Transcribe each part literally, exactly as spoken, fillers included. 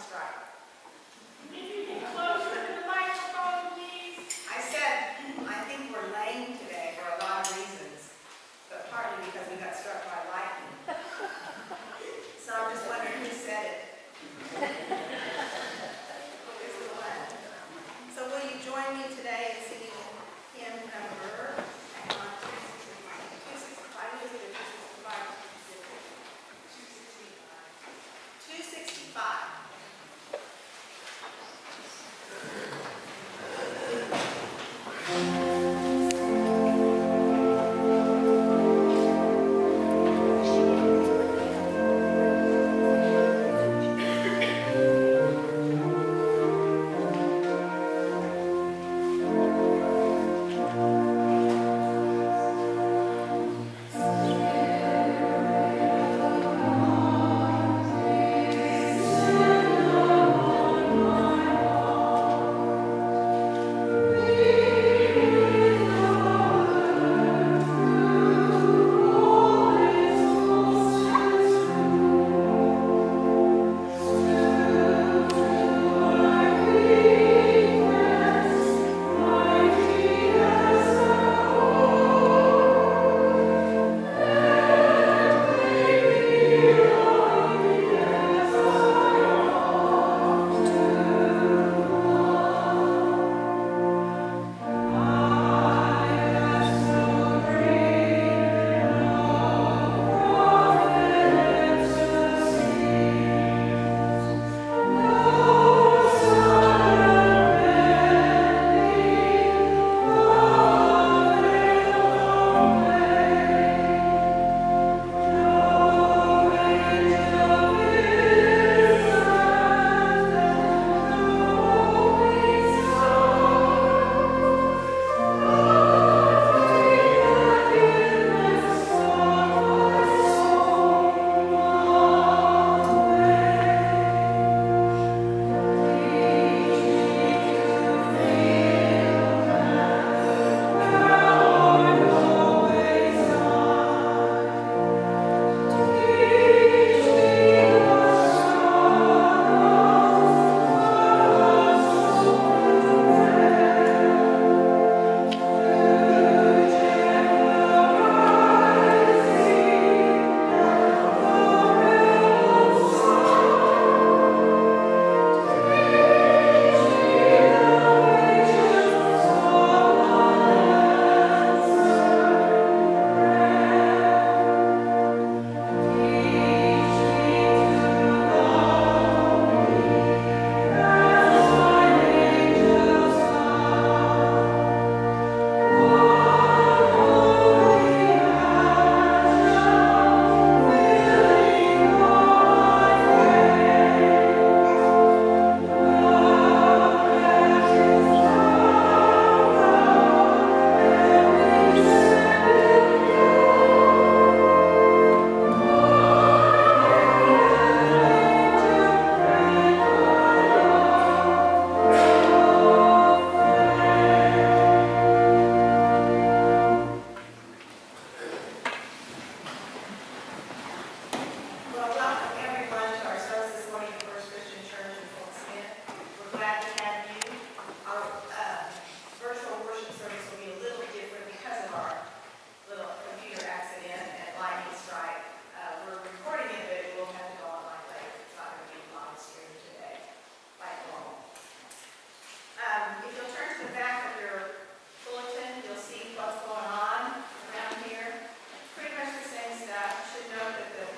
strike. Can you get closer to the microphone, please? I said, I think we're lame today for a lot of reasons, but partly because we got struck by lightning. So I'm just wondering who said it. This is one. So will you join me today in singing hymn number two sixty-five? two sixty-five.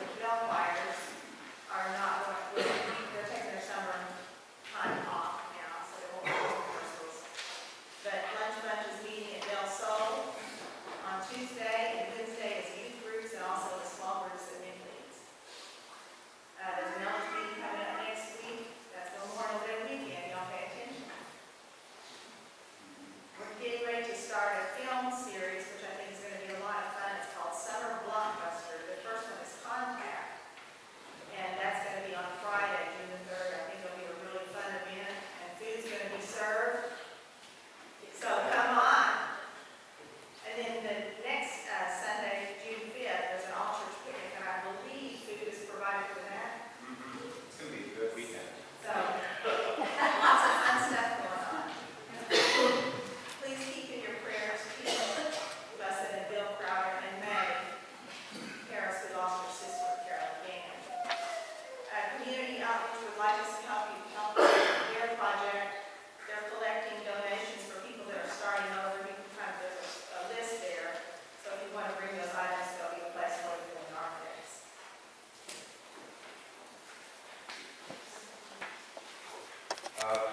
Time off now.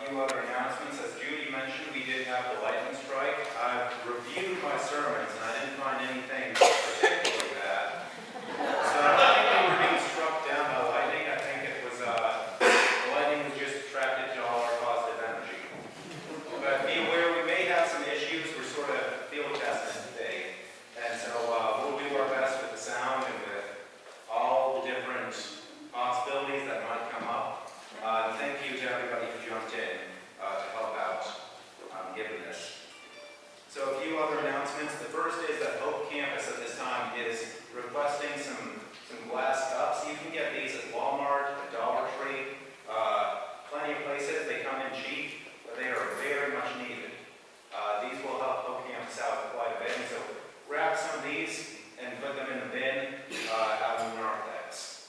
few other announcements. As Judy mentioned, we did have the lightning strike. I've reviewed my sermons and I didn't find anything particularly bad. So I don't think they were being struck down by lightning. I think it was, uh, the lightning was just attracted to all our positive energy. But be aware, we may have some issues. We're sort of field testing today. And so uh, we'll do our best with the sound and with all the different possibilities that might come up. Uh, thank you to everybody who jumped in uh, to help out um, given this. So a few other announcements. The first is that Hope Campus at this time is requesting some, some glass cups. You can get these at Walmart, at Dollar Tree, uh, plenty of places. They come in cheap, but they are very much needed. Uh, these will help Hope Campus out quite a bit. And so grab some of these and put them in the bin uh, out in the narthex.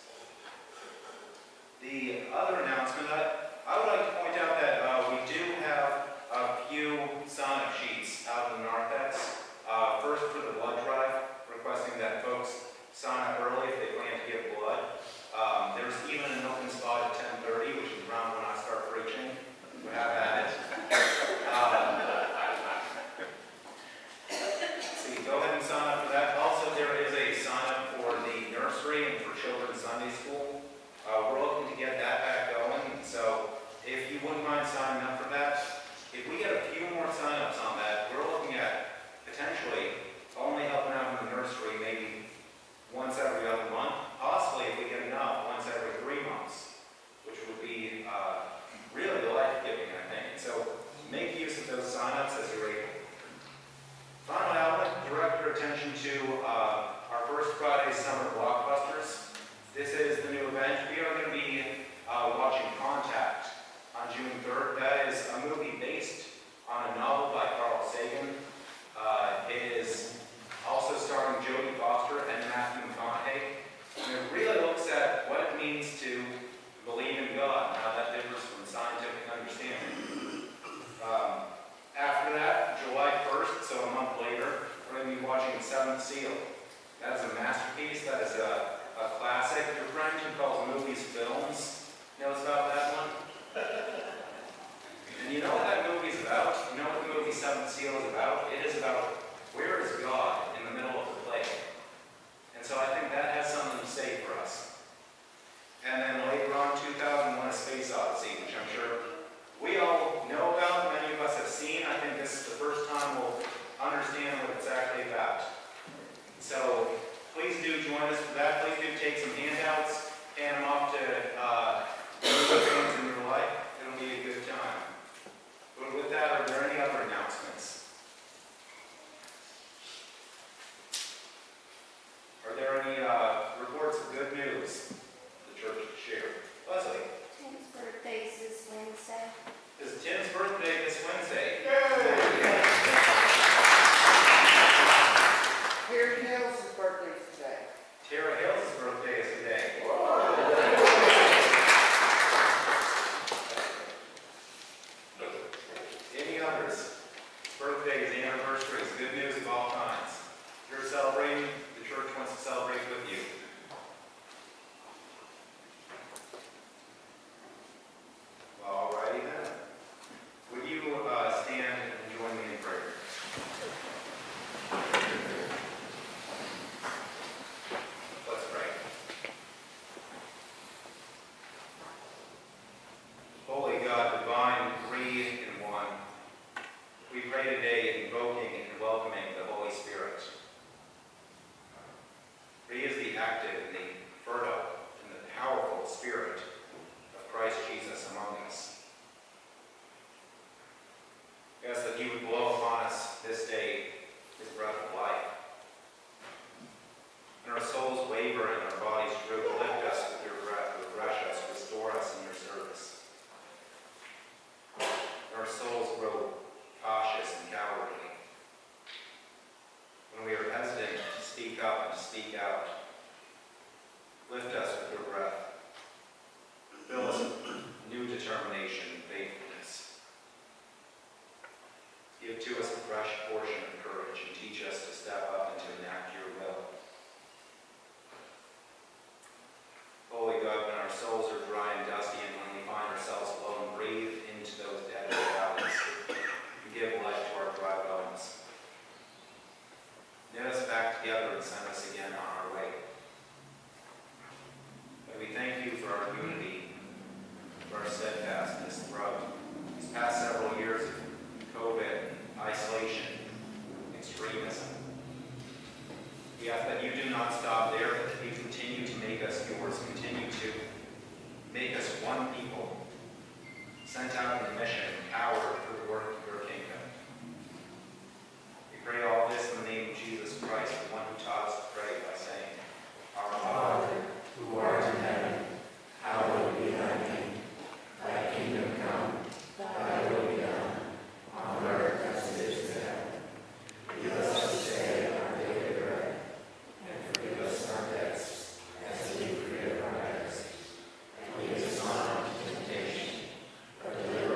The other announcement, I, I would like to point out that uh, we do have a few sign-up sheets out in the narthex. Uh, first for the blood drive, requesting that folks sign up early if they plan to give blood. Um, there's even an open spot at ten thirty, which is around when I start preaching. We have at it. Um, see, go ahead and sign up for that. Also, there is a sign-up for the nursery and for children's Sunday school. Uh, we're looking to get that back going, so if you wouldn't mind signing up for that, if we get a few more sign-ups on that, we're looking at potentially only helping out in the nursery maybe once every other month, possibly if we get enough, once every three months, which would be uh, really life-giving, I think. So make use of those sign-ups as you're able. Finally, I would like to direct your attention to uh, our first Friday Summer Blockbusters. This is the new event. We are going to be uh, watching Contact on June third. That is a movie based on a novel by Carl Sagan. Uh, it is also starring Jodie Foster and Matthew McConaughey. And it really looks at what it means to believe in God and how that differs from scientific understanding. Um, after that, July first, so a month later, we're going to be watching Seventh Seal. That is a masterpiece. That is a A classic. Your friend who calls movies films knows about that one. And you know what that movie's about? You know what the movie Seventh Seal is about? It is about where is God in the middle of the play. And so I think that has something to say for us. And then later on, two thousand one: A Space Odyssey, which I'm sure we all know about, many of us have seen. I think this is the first time we'll understand what it's actually about. So please do join us for that. Please do take some handouts, hand them off to uh, things in your life. It'll be a good time. But with that, are there any other announcements? Are there any uh, reports of good news the church to share? Leslie? Tim's birthday is this Wednesday. It's Tim's birthday this Wednesday. Terry Hill's birthday is today. Tara Hill's birthday is today. Any others? Birthdays, anniversaries, good news of all kinds. If you're celebrating, the church wants to celebrate with you. Alrighty then. Would you uh, stand and join me in prayer? Let's pray. Holy God, divine, three in one, we pray today invoking and welcoming the Holy Spirit. this throughout these past several years of COVID, isolation, extremism. We ask that you do not stop there, but that you continue to make us yours, continue to make us one people, sent out in mission, empowered for the work of your kingdom. We pray all this in the name of Jesus Christ, the one who taught us to pray by saying, Our Father, who art in heaven, hallowed be thy name. Thy kingdom come, thy will be done, on earth as it is in heaven. Give us this day our daily bread, and forgive us our debts, as we forgive our debtors. And lead us not into temptation, but deliver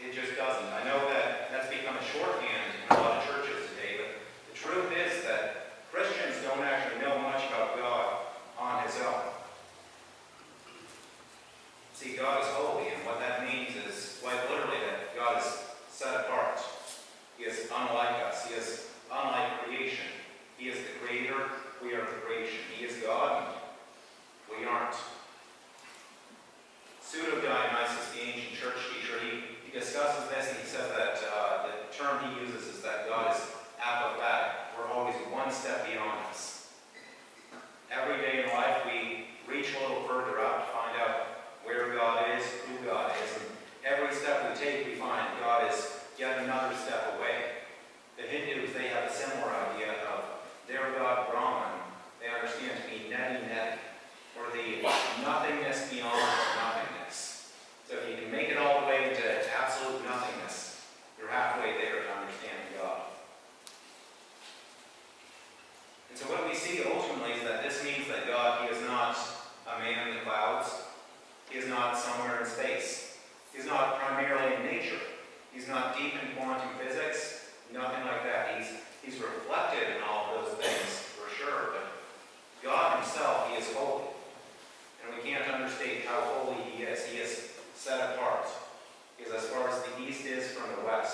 It just doesn't. I know that that's become a shorthand in a lot of churches today, but the truth is that Christians don't actually know much about God on his own. See, God is holy, and what that means is quite literally that God is set apart. He is unlike us. He is unlike creation. He is the creator. We are the creation. He is God, and we aren't. Pseudo-Dionysus, the ancient church teacher, he, he discusses this, and he says that uh, the term he uses is that God is apophatic. We're always one step beyond us. Every day in life, we reach a little further out to find out where God is, who God is, and every step we take, we find God is yet another step away. The Hindus, they have a similar idea of their God Brahman. They understand to be neti neti, or the nothingness beyond nothingness. So if you can make it all the way to absolute nothingness, you're halfway there to understanding God. And so what we see ultimately is that this means that God, he is not a man in the clouds. He is not somewhere in space. He is not primarily in nature. He's not deep in quantum physics, nothing like that. He's, he's reflected in all of those things, for sure. But God himself, he is holy. And we can't understate how holy he is. He is set apart. He is as far as the east is from the west.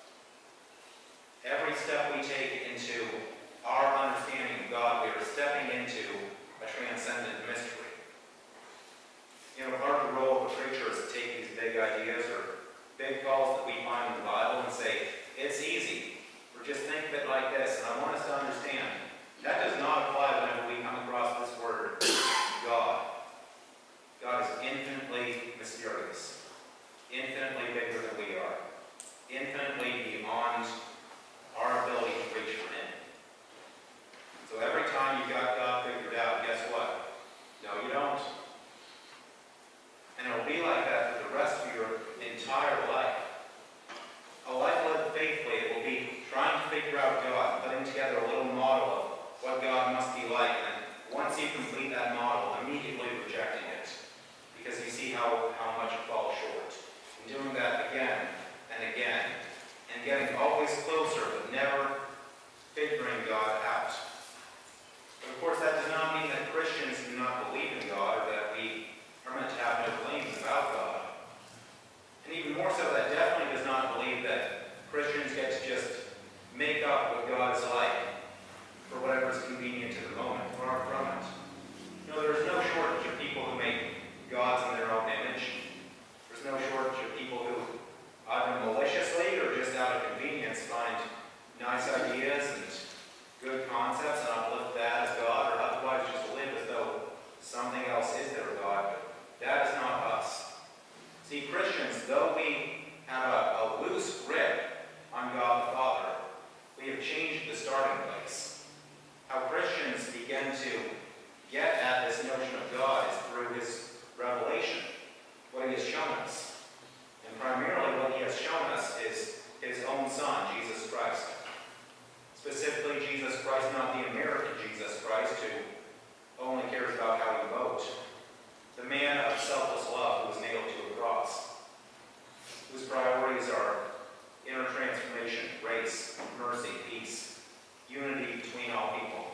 Every step we take into our understanding of God, we are stepping into a transcendent mystery. You know, part of the role of a preacher is to take these big ideas or big calls that we find in the Bible and say, it's easy, or just think of it like this. And I want us to understand, that does not apply whenever we come across this word, God. God is infinitely mysterious, infinitely bigger than we are, infinitely beyond our ability to reach for him. So every time you've got God figured out, guess what? No, you don't. And it'll be like that for the rest of your entire life. A life lived faithfully, it will be trying to figure out God, putting together a little model of what God must be like, and once you complete that model, immediately rejecting it, because you see how, how much it falls short. And doing that again and again, and getting always closer, but never figuring God out. But of course, that does not mean that Christians do not believe in God, or that we are meant to have no claims about God. And even more so, that definitely does not believe that Christians get to just make up what God is like for whatever is convenient to the moment. Far from it. You know, there's no shortage of people who make gods in their own image. There's no shortage of people who, either maliciously or just out of convenience, find nice ideas and good concepts and uplift that as God, or otherwise just live as though something else is their God. But that is not us. See, Christians, though we have a, a loose grip on God the Father, we have changed the starting place. How Christians begin to get at this notion of God is through his revelation, what he has shown us. And primarily what he has shown us is his own Son, Jesus Christ. Specifically, Jesus Christ, not the American Jesus Christ, who only cares about how we vote. The man of selfless love who was nailed to a cross, whose priorities are inner transformation, grace, mercy, peace, unity between all people.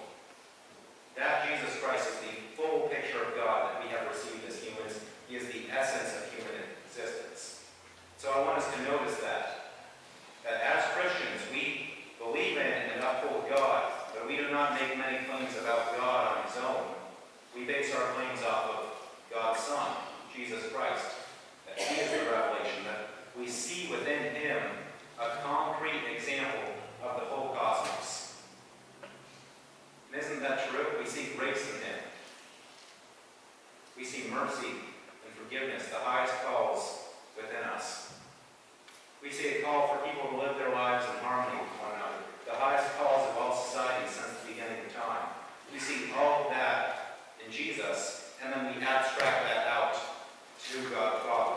That Jesus Christ is the full picture of God that we have received as humans. He is the essence of human existence. So I want us to notice that, that as Christians, we believe in and uphold God, but we do not make many claims about God on his own. We base our claims off of God's Son, Jesus Christ, that he is the revelation, that we see within him a concrete example of the whole cosmos. And isn't that true? We see grace in him. We see mercy and forgiveness, the highest calls within us. We see a call for people to live their lives in harmony with one another, the highest calls of all society since the beginning of time. We see all of that in Jesus, and then we abstract that out to God the Father.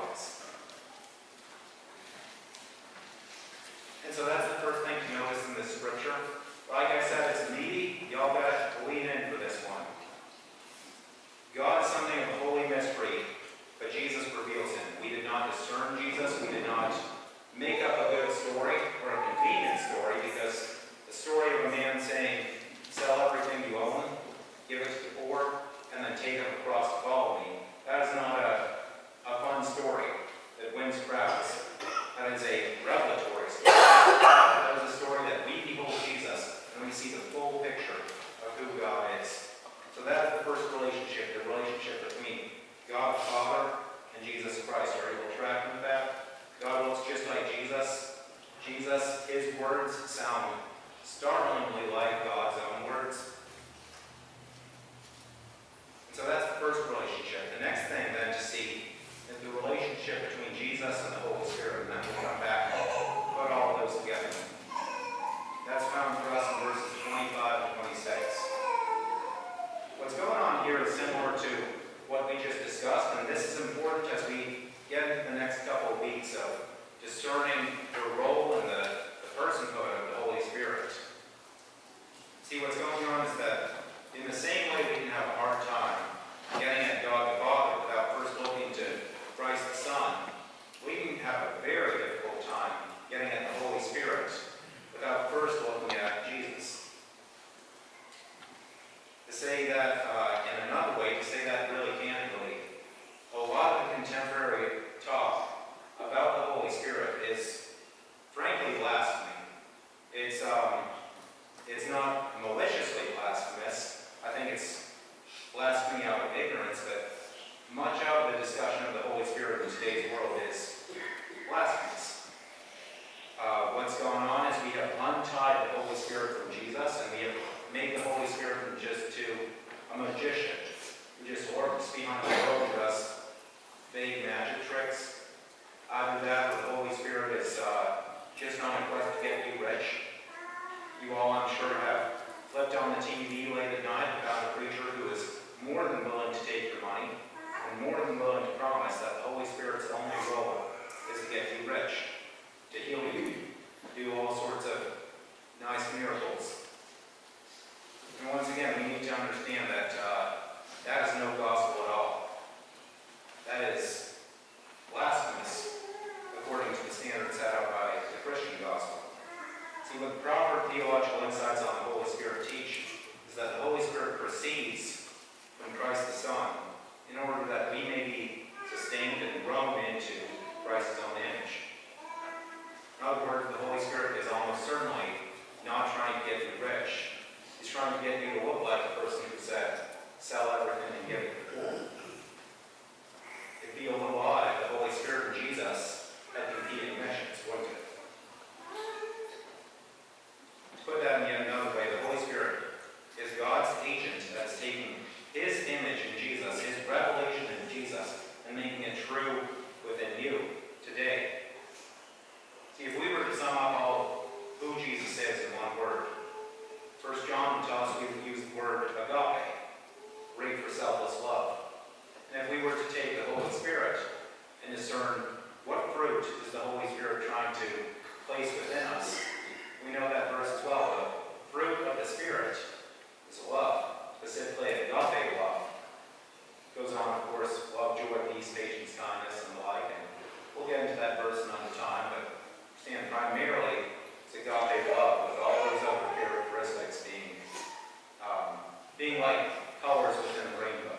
And so that's the first thing to notice in this scripture. Like I said, it's meaty. Y'all got to lean in for this one. God is something of holy mystery, but Jesus reveals him. We did not discern Jesus. We did not That is a revelatory story. That is a story that we behold Jesus and we see the full picture of who God is. So that is the first relationship, the relationship between God the Father and Jesus Christ. Are you able to track with that? God looks just like Jesus. Jesus, his words sound startlingly like God's own words. And so that's the first relationship. The next thing then to see is the relationship between Jesus and the Holy Spirit. And then we'll come back and put all of those together. That's found for us in verses twenty-five and twenty-six. What's going on here is similar to what we just discussed, and this is important as we get into the next couple of weeks of discerning the role and the, the personhood of the Holy Spirit. See, what's going on is that in the same way we can have a hard time getting at God the Father without first looking to Christ the Son, we can have a very difficult time getting at the Holy Spirit without first looking at Jesus. To say that uh, in another way, to say that really candidly, a lot of the contemporary talk about the Holy Spirit is frankly blasphemy. It's um, it's not maliciously blasphemous. I think it's blasphemy out of ignorance, but much of the discussion of the Holy Spirit in today's world is blasphemous. Uh, what's going on is we have untied the Holy Spirit from Jesus, and we have made the Holy Spirit from just to a magician who just lurks behind the world and does vague magic tricks. Either that or the Holy Spirit is uh, just on a quest to get you rich. You all, I'm sure, have flipped on the T V late at night and found a preacher who is more than willing to take your money and more than willing to promise that the Holy Spirit's only role is to get you rich, to heal you, do all sorts of nice miracles. And once again, we need to understand that uh, that is no gospel at all. That is blasphemous according to the standards set out by the Christian gospel. See, what the proper theological insights on the Holy Spirit teach is that the Holy Spirit proceeds from Christ the Son in order that we may be sustained and grown into Christ's own image. In other words, the Holy Spirit is almost certainly not trying to get you rich. He's trying to get you to look like the person who said, sell everything and give it to the poor. It'd be a little odd if the Holy Spirit and Jesus had competing missions, wouldn't it? To put that in yet another way, the Holy Spirit is God's agent that's taking his image in Jesus, his revelation in Jesus, and making it true within you today. See, if we were to sum up all who Jesus is in one word, First John would tell us we would use the word agape, Greek for selfless love. And if we were to take the Holy Spirit and discern what fruit is the Holy Spirit trying to place within us, we know that verse as well. The fruit of the Spirit is love, specifically agape love. It goes on, of course, love, joy, peace, patience, kindness, and the like. And we'll get into that verse another time, but understand primarily it's agape love with all those other characteristics being, um, being like colors within the rainbow.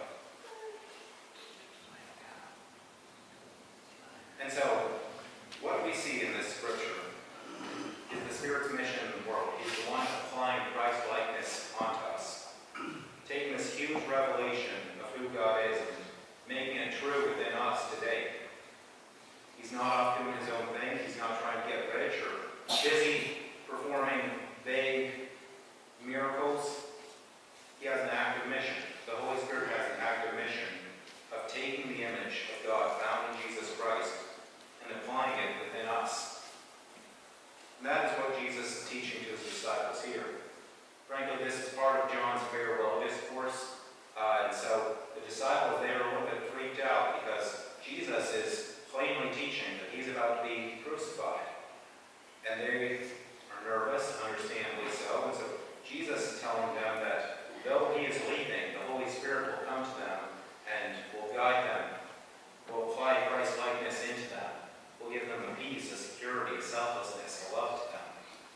And so, what we see in this scripture is the Spirit's mission in the world. He's the one applying Christ-likeness onto us, taking this huge revelation of who God is and making it true within us today. He's not off doing his own thing. He's not trying to get rich or busy performing vague miracles. He has an active mission. The Holy Spirit has an active mission of taking the image of God found in Jesus Christ and applying it within us. And that is what Jesus is teaching to his disciples here. Frankly, this is part of John's farewell discourse. Uh, and so the disciples, they are a little bit freaked out because Jesus is plainly teaching that he's about to be crucified. And they are nervous, understandably so. And so Jesus is telling them that though he is leaving, the Holy Spirit will come to them and will guide them, will apply Christ-likeness into them, will give them a peace, a security, a selflessness, a love to them.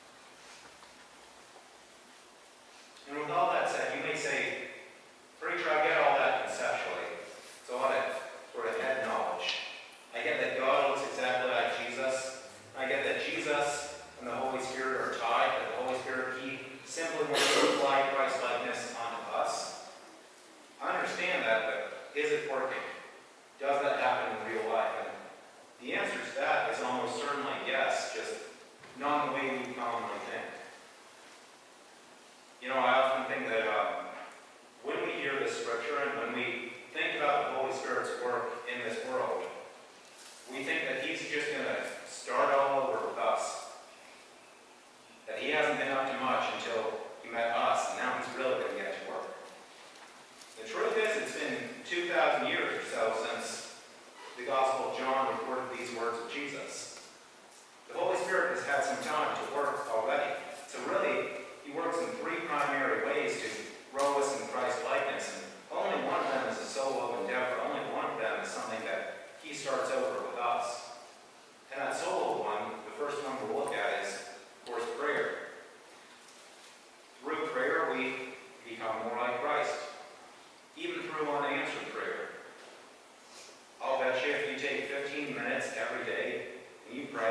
And with all that said, you may say, preacher, I get all that conceptually. It's a lot of sort of head knowledge. I get that God looks exactly like Jesus,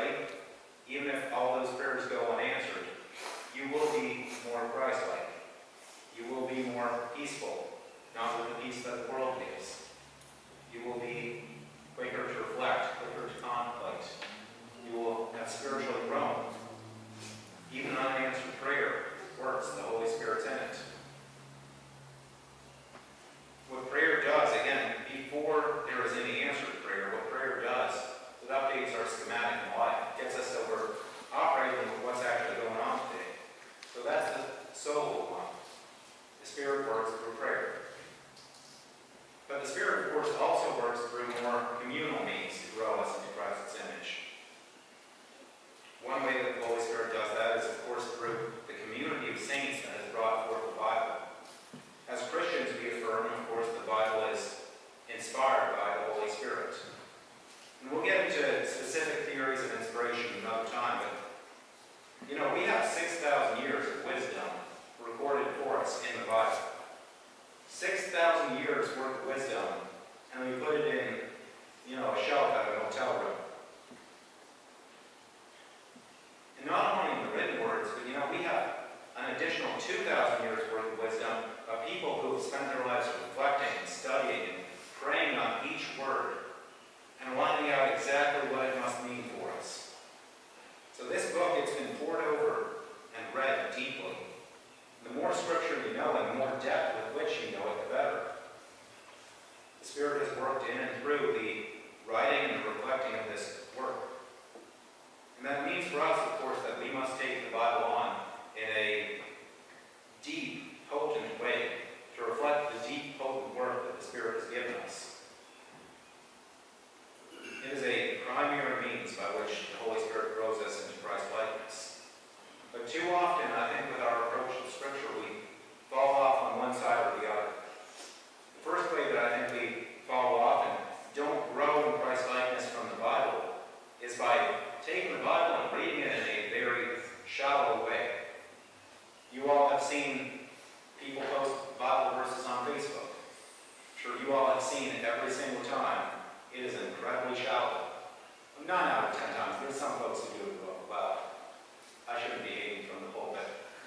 pray, even if all those prayers go unanswered, you will be more Christ-like. You will be more peaceful, not with the peace that the world gives. You will be quicker to reflect, quicker to contemplate. You will have spiritually grown. Even unanswered prayer works, the Holy Spirit's in it. What prayer does, again, before there is any answered prayer, what prayer does, it updates our schematic in life. It gets us so we're operating with what's actually going on today. So that's the solo one. The Spirit works through prayer. But the Spirit, of course, also works through more communal means to grow us into Christ's image. One way that the Holy Spirit does that is, of course, through the community of saints that has brought forth the Bible. As Christians, we affirm, of course, the Bible is inspired by the Holy Spirit. And we'll get into specific theories of inspiration another time, but, you know, we have six thousand years of wisdom recorded for us in the Bible. six thousand years worth of wisdom, and we put it in, you know, a shelf at a hotel room. And not only in the written words, but, you know, we have an additional two thousand years worth of wisdom of people who have spent their lives reflecting and studying and praying on each word and lining out exactly what it must mean for us. So this book, it's been poured over and read deeply. The more scripture you know and the more depth with which you know it, the better. The Spirit has worked in and through the writing and the reflecting of this work. And that means for us, of course, that we must take the Bible on in a deep, potent way to reflect the deep, potent work that the Spirit has given us. It is a primary means by which the Holy Spirit grows us into Christ-likeness. But too often, I think with our approach to Scripture, we fall off on one side or the other. The first way that I think we fall off and don't grow in Christ-likeness from the Bible is by taking the Bible and reading it in a very shallow way. You all have seen people post Bible verses on Facebook. I'm sure you all have seen it every single time. It is incredibly shallow. Nine out of ten times. There's some folks who do it well. I shouldn't be hating from the pulpit.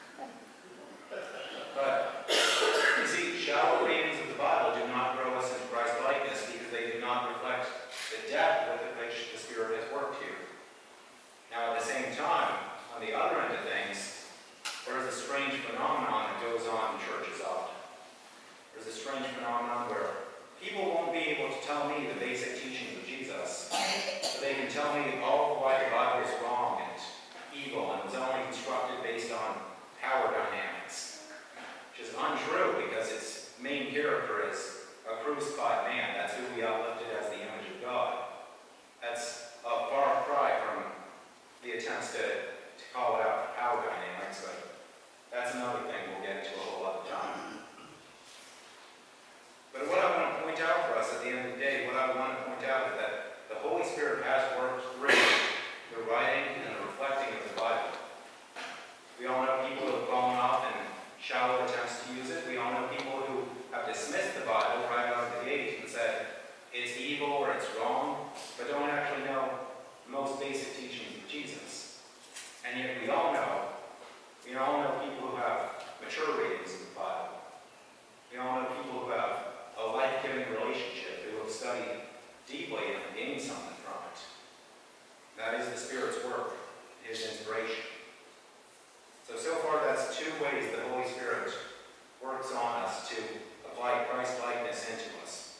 But, you see, shallow readings of the Bible do not grow us into Christ-likeness because they do not reflect the depth with which the Spirit has worked here. Now, at the same time, on the other end of things, there is a strange phenomenon that goes on in churches often. There's a strange phenomenon where people won't be able to tell me the basic teachings of Jesus, but they can tell me all of why the Bible is wrong and evil and was only constructed based on power dynamics, which is untrue because its main character is a crucified man. That's who we uplifted as the image of God. That's a far cry from the attempts to, to call it out for power dynamics, but that's another thing we'll get into a whole other time. But what I want to point out for us at the end of the day, what I want to point out is that the Holy Spirit has worked through the writing and the reflecting of the Bible. We all know people who have fallen off in shallow attempts to use it. We all know people who have dismissed the Bible right out of the gate and said it's evil or it's wrong, but don't actually know the most basic teachings of Jesus. And yet we all know, we all know people who have mature readings of the Bible. We all know people who have a life-giving relationship, who have studied deeply and gained something from it. That is the Spirit's work, His inspiration. So, so far that's two ways the Holy Spirit works on us to apply Christ-likeness into us.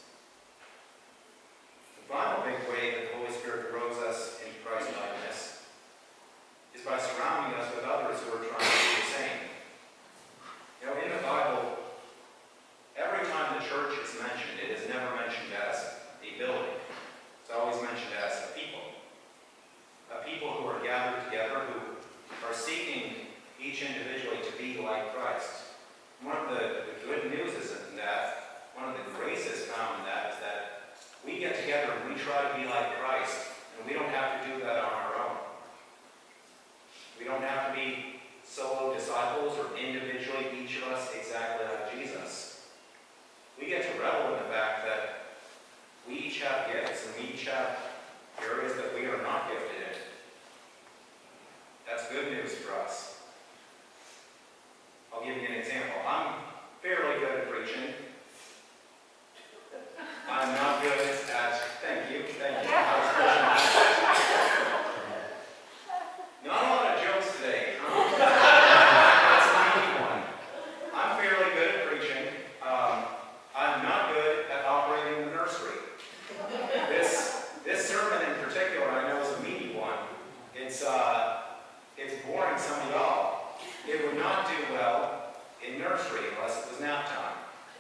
The final big way that the Holy Spirit grows us into Christ-likeness is by surrounding us with others who are trying to do the same. You know, in the Bible, every time the church is mentioned, it is never mentioned as a building. It's always mentioned as a people. A people who are gathered together, who are seeking each individually to be like Christ. One of the, the good news is that, one of the graces found in that is that we get together and we try to be like Christ, and we don't have to do that on our own. We don't have to be solo disciples or individually, each of us exactly like Jesus. We get to revel in the fact that we each have gifts and we each have areas that we are not gifted in. uh, it's boring some of y'all. It would not do well in nursery unless it was nap time.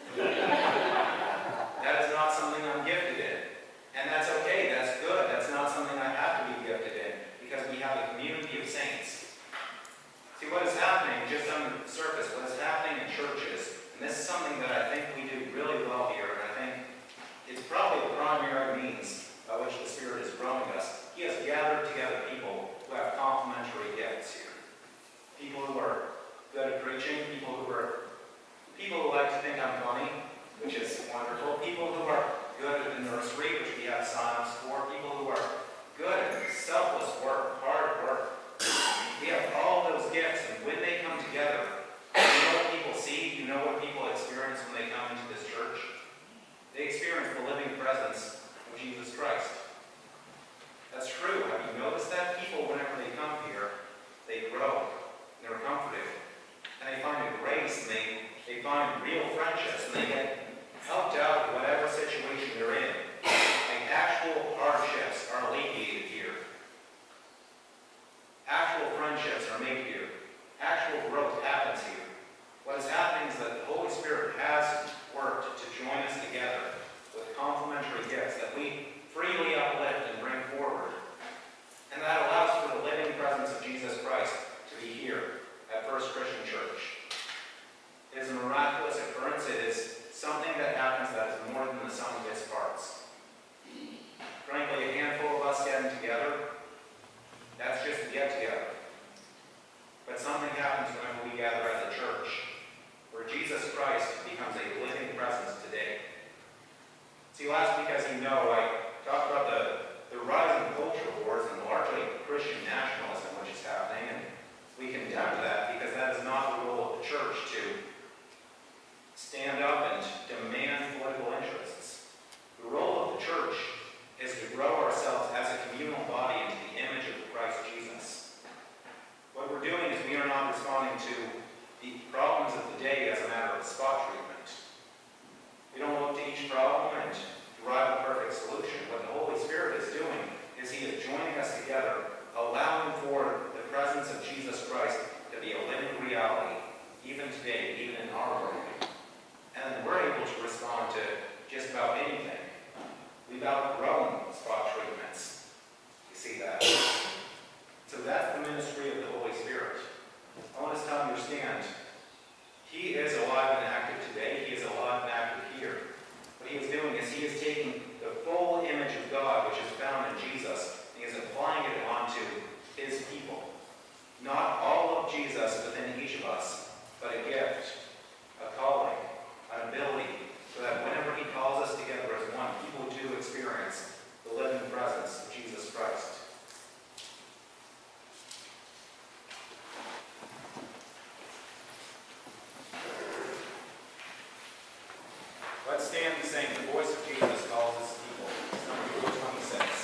That is not something I'm gifted in. And that's okay, that's good. That's not something I have to be gifted in because we have a community of saints. See, what is happening just on the surface, what is happening in churches, and this is something that I think we do really well here, and I think it's probably the primary means by which the Spirit is growing us. He has gathered together people who have complementary gifts here. People who are good at preaching, people who are people who like to think I'm funny, which is wonderful. People who are good at the nursery, which we have sign-ups for. People who are good at selfless work, hard work. We have all those gifts, and when they come together, you know what people see, you know what people experience when they come into this church? They experience the living presence of Jesus Christ. That's true. Have you noticed that? People, whenever they come here, they grow, and they're comforted, and they find a grace, and they, they find real friendships, and they get helped out of whatever situation they're in. Like actual hardships are alleviated here. Actual friendships are made here. Actual growth happens here. What is happening is that the Holy Spirit has worked to join us together with complementary gifts that we freely uplift and bring forward. And that allows for the living presence of Jesus Christ to be here at First Christian Church. It is a miraculous occurrence. It is something that happens that is more than the sum of its parts. Frankly, a handful of us getting together, that's just a get-together. But something happens whenever we gather as a church, where Jesus Christ becomes a living presence today. See, last week, as you know, I talked about the, the rising culture wars and largely Christian nationalism which is happening, and we condemn that because that is not the role of the church to stand up and demand political interests. The role of the church is to grow ourselves as a communal body into the image of Christ Jesus. What we're doing is we are not responding to the problems of the day as a matter of spot treatment. We don't look to each problem and derive a perfect solution. What the Holy Spirit is doing is He is joining us together, allowing for the presence of Jesus Christ to be a living reality, even today, even in our world. And we're able to respond to just about anything. We've outgrown spot treatments. You see that? So that's the ministry of the Holy Spirit. I want us to understand, He is alive and active today. He is alive and active here. What He is doing is He is taking the full image of God, which is found in Jesus, and He is applying it onto His people. Not all of Jesus within each of us, but a gift, a calling, an ability, so that whenever He calls us together as one, people do experience the living presence of Jesus Christ. Let's stand and sing "The Voice of Jesus Calls His People." It's number two twenty-six.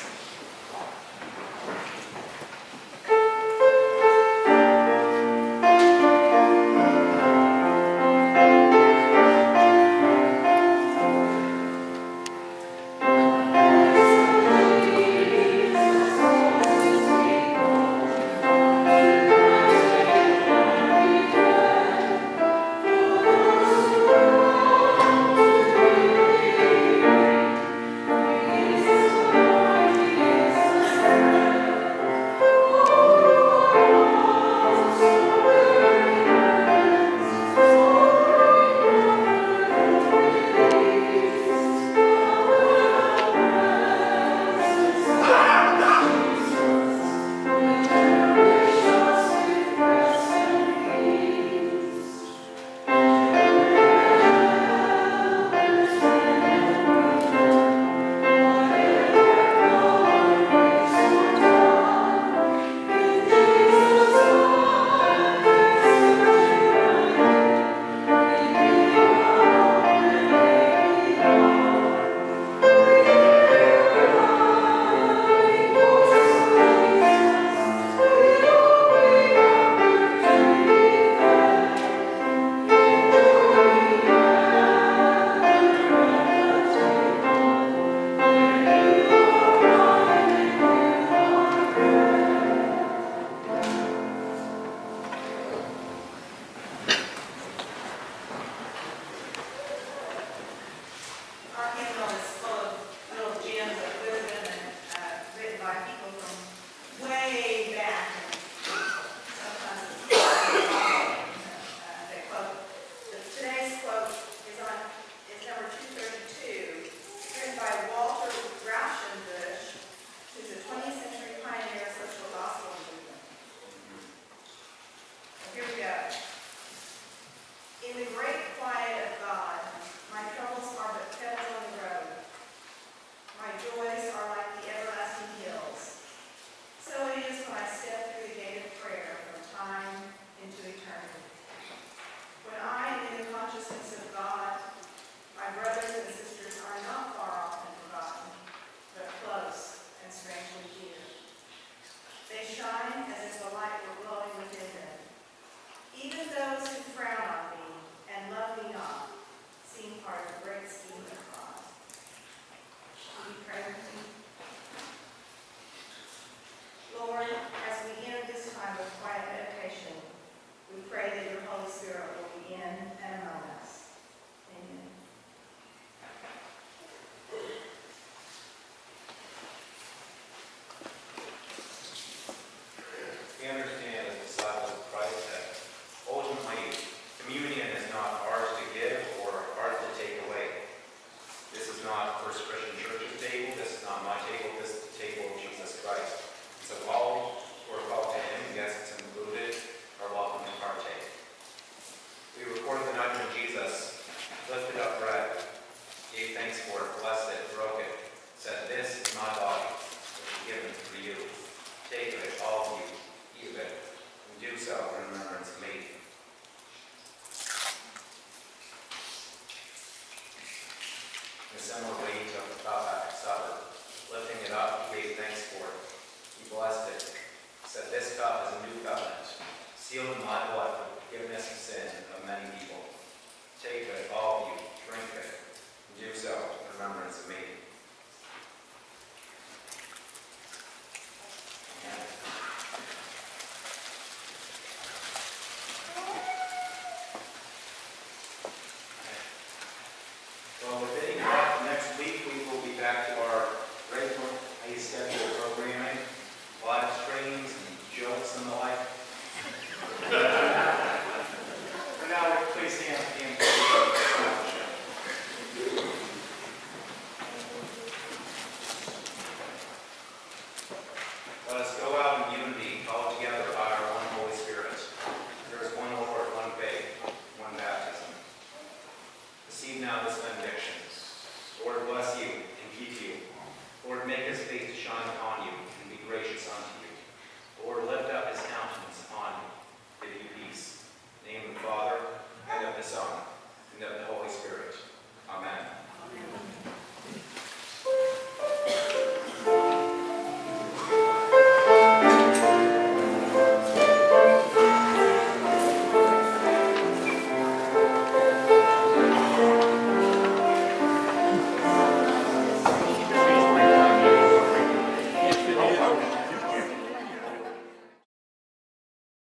Thank you. time of quiet meditation. We pray that your Holy Spirit will be in and among us. Amen. We understand as disciples of Christ that ultimately communion is not ours to give or ours to take away. This is not First Christian Church's table. This is not my table. This is the table of Jesus Christ. So all who are called to him, guests included, are welcome to partake. We recorded the night when Jesus lifted up bread, gave thanks for it, blessed it, broke it, said, "This is my body, which is given for you. Take of it, all of you, eat of it, and do so in remembrance of me." In a similar way, he took the cup after supper. Lifting it up, he gave thanks for it. He blessed it, said, "This cup is a new covenant, sealed in my blood for the forgiveness of sin of many people. Take it, all of you, drink it, and do so in remembrance of me." Amen. Well, within uh, next week, we will be back to our regularly scheduled programming, live streams and jokes and the like. For now, please stand for the invocation. Let us go out in unity, all together by our one Holy Spirit. There is one Lord, one faith, one baptism. Receive now this benediction. Lord bless you and keep you. Lord make his face to shine upon